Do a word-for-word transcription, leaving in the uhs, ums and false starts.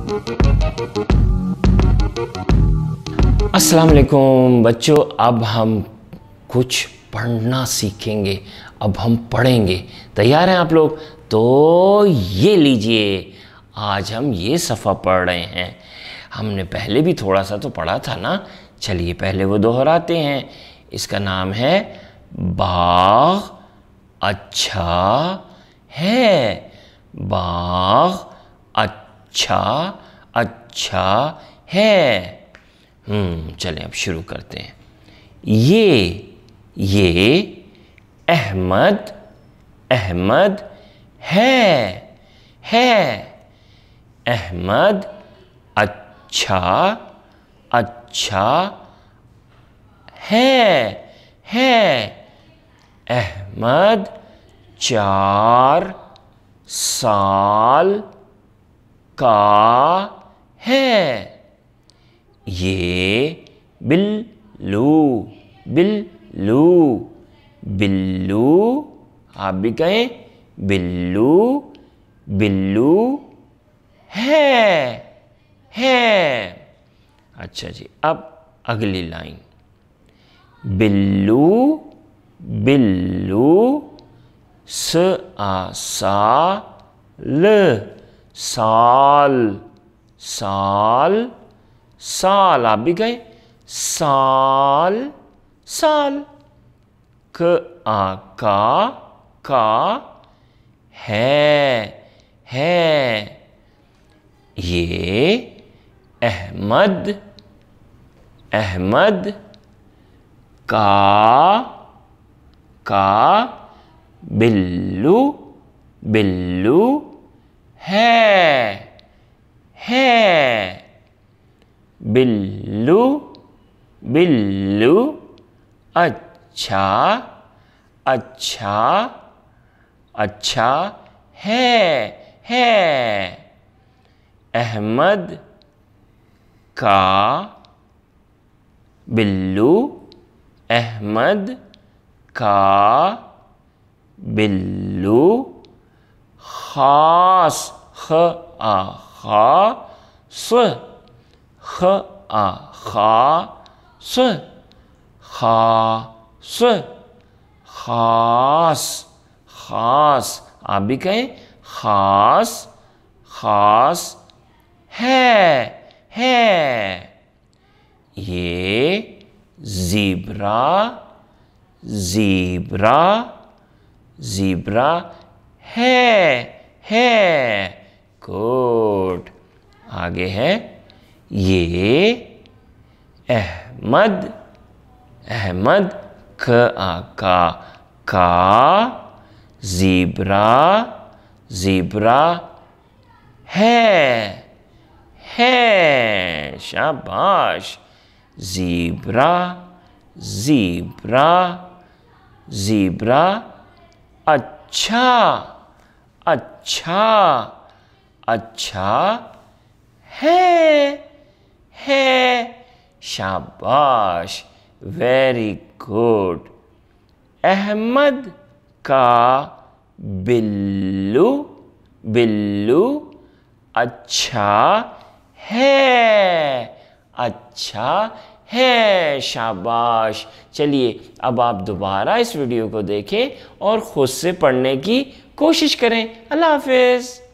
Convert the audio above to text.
अस्सलाम वालेकुम बच्चों, अब हम कुछ पढ़ना सीखेंगे। अब हम पढ़ेंगे। तैयार हैं आप लोग? तो ये लीजिए, आज हम ये सफ़ा पढ़ रहे हैं। हमने पहले भी थोड़ा सा तो पढ़ा था ना। चलिए पहले वो दोहराते हैं। इसका नाम है बाग अच्छा है। बाग अच्छा अच्छा है। हम्म चलें अब शुरू करते हैं। ये ये अहमद अहमद है है। अहमद अच्छा अच्छा है है। अहमद चार साल का है। ये बिल्लू बिल्लू बिल्लू, आप भी कहें बिल्लू बिल्लू है है। अच्छा जी, अब अगली लाइन। बिल्लू बिल्लू स आ सा ल साल साल साल, आप भी कहें साल साल। क आ का का है है। ये अहमद अहमद का का बिल्लू बिल्लू है है। बिल्लू बिल्लू अच्छा अच्छा अच्छा है है। अहमद का बिल्लू अहमद का बिल्लू खास ख आ खा स ख आ खा स खास खास खास, आप भी कहें खास खास है है। ये ज़ीब्रा ज़ीब्रा ज़ीब्रा है है। गुड। आगे है ये अहमद अहमद क आ का का ज़ीब्रा ज़ीब्रा है है। शाबाश। ज़ीब्रा ज़ीब्रा ज़ीब्रा अच्छा अच्छा अच्छा है है। शाबाश, वेरी गुड। अहमद का बिल्लू बिल्लू अच्छा है अच्छा है। शाबाश। चलिए अब आप दोबारा इस वीडियो को देखें और खुद से पढ़ने की कोशिश करें। अल्लाह हाफ़िज़।